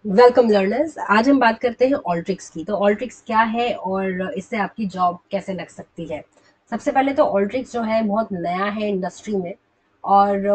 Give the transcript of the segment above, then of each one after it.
Welcome learners. आज हम बात करते हैं ऑल्ट्रिक्स की। तो ऑल्ट्रिक्स क्या है और इससे आपकी जॉब कैसे लग सकती है। सबसे पहले तो ऑल्ट्रिक्स जो है बहुत नया है इंडस्ट्री में। और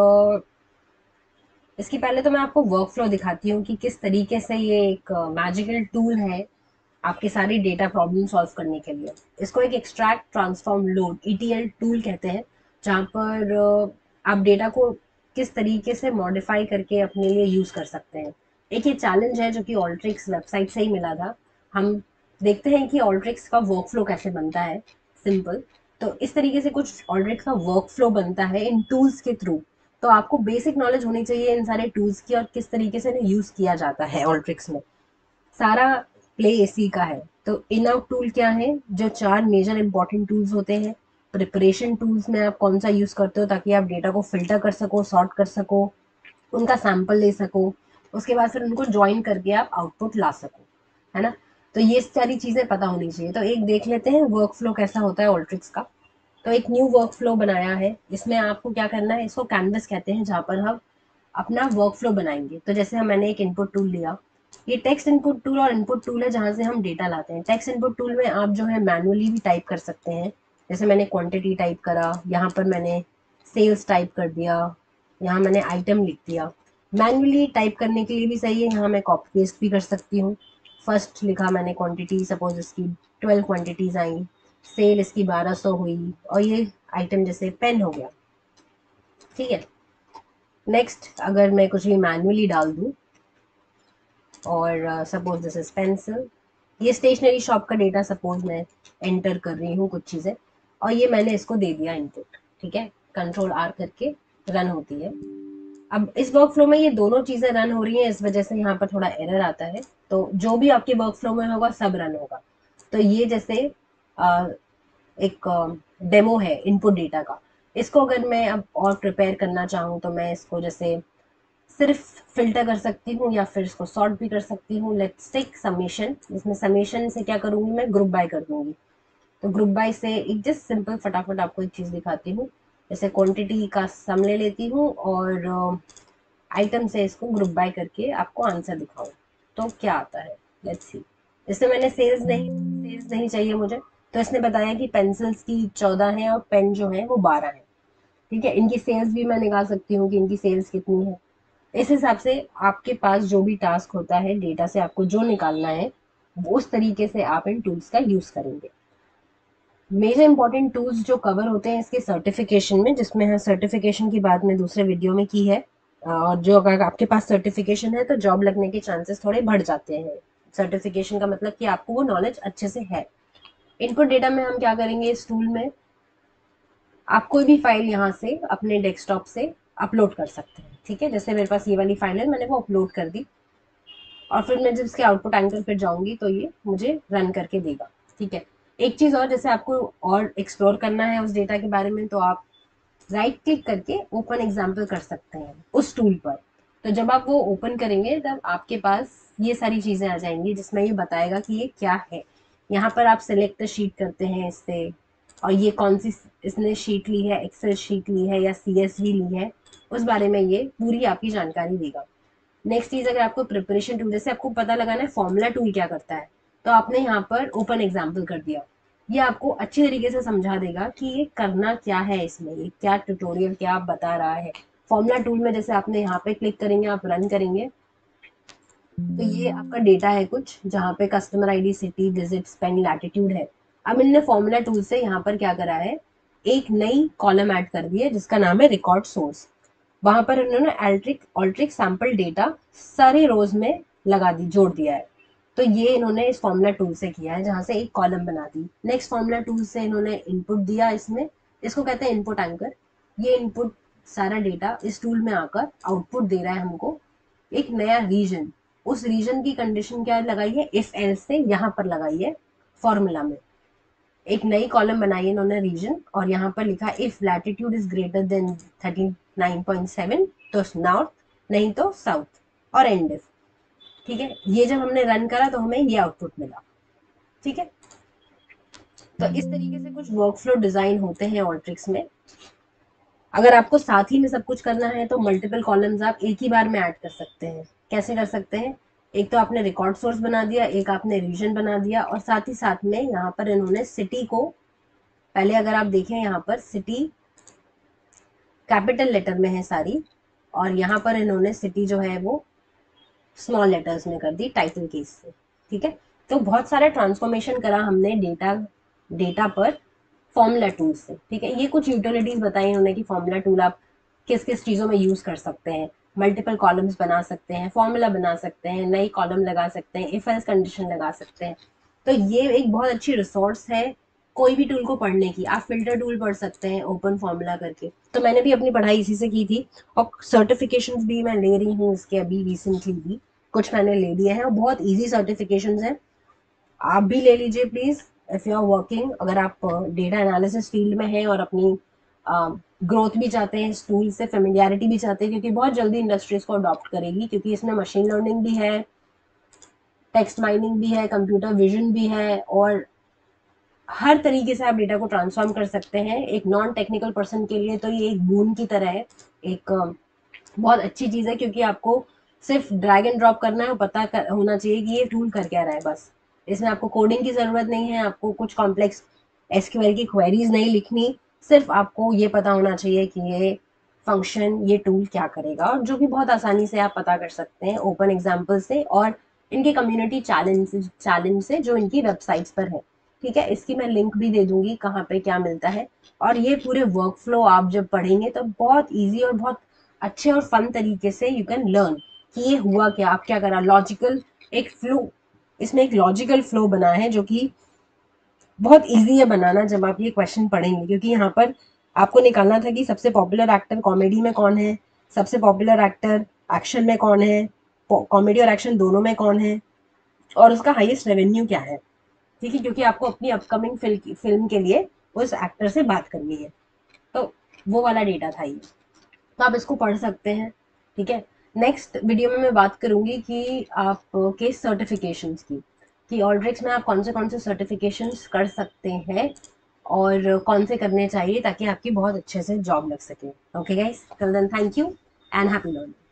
इसकी पहले तो मैं आपको वर्क फ्लो दिखाती हूँ कि किस तरीके से ये एक मैजिकल टूल है आपकी सारी डेटा प्रॉब्लम सॉल्व करने के लिए। इसको एक extract transform load ETL tool कहते हैं, जहाँ पर आप डेटा को किस तरीके से मॉडिफाई करके अपने लिए यूज कर सकते हैं। एक ये चैलेंज है जो कि ऑल्ट्रिक्स वेबसाइट से ही मिला था। हम देखते हैं कि ऑल्ट्रिक्स का वर्क फ्लो कैसे बनता है। सिंपल, तो इस तरीके से कुछ ऑल्ट्रिक्स का वर्क फ्लो बनता है इन टूल्स के थ्रू। तो आपको बेसिक नॉलेज होनी चाहिए इन सारे टूल्स की और किस तरीके से इन्हें यूज किया जाता है ऑल्ट्रिक्स में। सारा प्ले इसी का है। तो इन आउट टूल क्या है, जो चार मेजर इंपॉर्टेंट टूल्स होते हैं। प्रिपरेशन टूल्स में आप कौन सा यूज करते हो ताकि आप डेटा को फिल्टर कर सको, सॉर्ट कर सको, उनका सैंपल ले सको, उसके बाद फिर उनको ज्वाइन करके आप आउटपुट ला सको, है ना। तो ये सारी चीजें पता होनी चाहिए। तो एक देख लेते हैं वर्क फ्लो कैसा होता है ऑल्ट्रिक्स का। तो एक न्यू वर्क फ्लो बनाया है, इसमें आपको क्या करना है, इसको कैनवस कहते हैं, जहाँ पर हम अपना वर्क फ्लो बनाएंगे। तो जैसे मैंने एक इनपुट टूल लिया, ये टेक्स्ट इनपुट टूल और इनपुट टूल है जहाँ से हम डेटा लाते हैं। टेक्स्ट इनपुट टूल में आप जो है मैनुअली भी टाइप कर सकते हैं। जैसे मैंने क्वांटिटी टाइप करा, यहाँ पर मैंने सेल्स टाइप कर दिया, यहाँ मैंने आइटम लिख दिया। मैनुअली टाइप करने के लिए भी सही है, यहाँ मैं कॉपी पेस्ट भी कर सकती हूँ। फर्स्ट लिखा मैंने क्वांटिटी, सपोज इसकी 12 क्वांटिटीज आई, सेल इसकी 1200 हुई, और ये आइटम जैसे पेन हो गया। ठीक है। नेक्स्ट अगर मैं कुछ भी मैन्युअली डाल दूँ, और सपोज दिस इज पेंसिल, ये स्टेशनरी शॉप का डेटा सपोज मैं एंटर कर रही हूँ कुछ चीज़ें, और ये मैंने इसको दे दिया इनपुट। ठीक है, कंट्रोल आर करके रन होती है। अब इस वर्क फ्लो में ये दोनों चीज़ें रन हो रही हैं, इस वजह से यहाँ पर थोड़ा एरर आता है। तो जो भी आपके वर्क फ्लो में होगा सब रन होगा। तो ये जैसे अ, एक डेमो है इनपुट डेटा का। इसको अगर मैं अब और प्रिपेयर करना चाहूँ तो मैं इसको जैसे सिर्फ फ़िल्टर कर सकती हूँ या फिर इसको सॉर्ट भी कर सकती हूँ। Let's take summation. इसमें समेशन से क्या करूँगी, मैं ग्रुप बाय कर दूँगी। तो ग्रुप बाय से एक जस्ट सिंपल फटाफट आपको एक चीज़ दिखाती हूँ। जैसे क्वांटिटी का सम ले लेती हूँ और आइटम से इसको ग्रुप बाय करके आपको आंसर दिखाऊँ तो क्या आता है। Let's see. इसमें मैंने सेल्स नहीं चाहिए मुझे। तो इसने बताया कि पेंसिल्स की 14 है और पेन जो है वो 12 है। ठीक है, इनकी सेल्स भी मैं निकाल सकती हूँ कि इनकी सेल्स कितनी है। इस हिसाब से आपके पास जो भी टास्क होता है, डेटा से आपको जो निकालना है, वो उस तरीके से आप इन टूल्स का यूज करेंगे। मेजर इंपॉर्टेंट टूल्स जो कवर होते हैं इसके सर्टिफिकेशन में, जिसमें है सर्टिफिकेशन की बात मैं दूसरे वीडियो में की है। और जो अगर आपके पास सर्टिफिकेशन है तो जॉब लगने के चांसेस थोड़े बढ़ जाते हैं। सर्टिफिकेशन का मतलब कि आपको वो नॉलेज अच्छे से है। इनपुट डेटा में हम क्या करेंगे, इस टूल में आप कोई भी फाइल यहाँ से अपने डेस्कटॉप से अपलोड कर सकते हैं। ठीक है, जैसे मेरे पास ये वाली फाइल है, मैंने वो अपलोड कर दी। और फिर मैं जब इसके आउटपुट एंकर पे जाऊंगी तो ये मुझे रन करके देगा। ठीक है। एक चीज़ और, जैसे आपको और एक्सप्लोर करना है उस डेटा के बारे में तो आप राइट क्लिक करके ओपन एग्जाम्पल कर सकते हैं उस टूल पर। तो जब आप वो ओपन करेंगे तब आपके पास ये सारी चीज़ें आ जाएंगी जिसमें ये बताएगा कि ये क्या है। यहाँ पर आप सिलेक्ट शीट करते हैं इससे, और ये कौन सी इसने शीट ली है, एक्सेल शीट ली है या सीएसवी ली है, उस बारे में ये पूरी आपकी जानकारी देगा। नेक्स्ट चीज, अगर आपको प्रिपरेशन टूल, जैसे आपको पता लगाना है फॉर्मूला टूल क्या करता है, तो आपने यहाँ पर ओपन एग्जाम्पल कर दिया। ये आपको अच्छी तरीके से समझा देगा कि ये करना क्या है, इसमें ये क्या ट्यूटोरियल क्या बता रहा है। फॉर्मूला टूल में जैसे आपने यहाँ पे क्लिक करेंगे, आप रन करेंगे, तो ये आपका डेटा है कुछ, जहाँ पे customer ID, city, visit, spend, latitude है। अब इनने फॉर्मूला टूल से यहाँ पर क्या करा है, एक नई कॉलम ऐड कर दी है जिसका नाम है रिकॉर्ड सोर्स। वहां पर उन्होंने अल्ट्रिक ऑल्ट्रिक सैंपल डेटा सारे रोज में लगा दी, जोड़ दिया है। तो ये इन्होंने इस फॉर्मूला टूल से किया है, जहां से एक कॉलम बना दी। नेक्स्ट फॉर्मूला टूल से इन्होंने इनपुट दिया, इसमें इसको कहते हैं इनपुट एंकर। ये इनपुट सारा डेटा इस टूल में आकर आउटपुट दे रहा है हमको एक नया रीजन। उस रीजन की कंडीशन क्या लगाई है, इफ एल्स से यहाँ पर लगाई है फॉर्मूला में। एक नई कॉलम बनाई है इन्होंने रीजन, और यहाँ पर लिखा if latitude is greater than 39.7 तो नॉर्थ, नहीं तो साउथ, और एंड इफ। ठीक है, ये जब हमने रन करा तो हमें ये आउटपुट मिला। ठीक है। तो इस तरीके से कुछ वर्क फ्लो डिजाइन होते हैं ऑल्ट्रिक्स में। अगर आपको साथ ही में सब कुछ करना है तो मल्टीपल कॉलम्स आप एक ही बार में ऐड कर सकते हैं। कैसे कर सकते हैं, एक तो आपने रिकॉर्ड सोर्स बना दिया, एक आपने रीजन बना दिया, और साथ ही साथ में यहाँ पर इन्होंने सिटी को, पहले अगर आप देखें यहाँ पर सिटी कैपिटल लेटर में है सारी, और यहाँ पर इन्होंने सिटी जो है वो स्मॉल लेटर्स में कर दी टाइटल केस से। ठीक है, तो बहुत सारा ट्रांसफॉर्मेशन करा हमने डेटा डेटा पर फॉर्मूला टूल से। ठीक है, ये कुछ यूटिलिटीज बताई इन्होंने कि फॉर्मूला टूल आप किस किस चीज़ों में यूज़ कर सकते हैं। मल्टीपल कॉलम्स बना सकते हैं, फॉर्मूला बना सकते हैं, नई कॉलम लगा सकते हैं, इफ एल्स कंडीशन लगा सकते हैं। तो ये एक बहुत अच्छी रिसोर्स है कोई भी टूल को पढ़ने की। आप फिल्टर टूल पढ़ सकते हैं ओपन फॉर्मूला करके। तो मैंने भी अपनी पढ़ाई इसी से की थी, और सर्टिफिकेशंस भी मैं ले रही हूँ इसके अभी रिसेंटली भी कुछ मैंने ले लिए हैं, और बहुत इजी सर्टिफिकेशंस हैं। आप भी ले लीजिए please, if you are working, अगर आप डेटा एनालिसिस फील्ड में हैं और अपनी ग्रोथ भी चाहते हैं, इस टूल से फेमिलियरिटी भी चाहते हैं, क्योंकि बहुत जल्दी इंडस्ट्री इसको अडॉप्ट करेगी, क्योंकि इसमें मशीन लर्निंग भी है, टेक्स्ट माइनिंग भी है, कंप्यूटर विजन भी है, और हर तरीके से आप डेटा को ट्रांसफॉर्म कर सकते हैं। एक नॉन टेक्निकल पर्सन के लिए तो ये एक बून की तरह है, एक बहुत अच्छी चीज़ है, क्योंकि आपको सिर्फ ड्रैग एंड ड्रॉप करना है और होना चाहिए कि ये टूल कर क्या रहा है बस। इसमें आपको कोडिंग की ज़रूरत नहीं है, आपको कुछ कॉम्प्लेक्स एसक्यूएल की क्वेरीज नहीं लिखनी, सिर्फ आपको ये पता होना चाहिए कि ये फंक्शन, ये टूल क्या करेगा, और जो भी बहुत आसानी से आप पता कर सकते हैं ओपन एग्जाम्पल से और इनके कम्युनिटी चैलेंज से जो इनकी वेबसाइट्स पर है। ठीक है, इसकी मैं लिंक भी दे दूंगी कहाँ पे क्या मिलता है। और ये पूरे वर्क फ्लो आप जब पढ़ेंगे तो बहुत ईजी और बहुत अच्छे और फन तरीके से यू कैन लर्न कि ये हुआ क्या, आप क्या करा, लॉजिकल एक फ्लो, इसमें एक लॉजिकल फ्लो बना है जो कि बहुत इजी है बनाना जब आप ये क्वेश्चन पढ़ेंगे। क्योंकि यहाँ पर आपको निकालना था कि सबसे पॉपुलर एक्टर कॉमेडी में कौन है, सबसे पॉपुलर एक्टर एक्शन में कौन है, कॉमेडी और एक्शन दोनों में कौन है, और उसका हाईएस्ट रेवेन्यू क्या है। ठीक है, क्योंकि आपको अपनी अपकमिंग फिल्म के लिए उस एक्टर से बात करनी है। तो वो वाला डेटा था ये, तो आप इसको पढ़ सकते हैं। ठीक है, नेक्स्ट वीडियो में मैं बात करूंगी कि आप के सर्टिफिकेशंस की, कि ऑल्ड्रिक्स में आप कौन से सर्टिफिकेशंस कर सकते हैं और कौन से करने चाहिए ताकि आपकी बहुत अच्छे से जॉब लग सके। Okay guys, till then thank you and happy learning.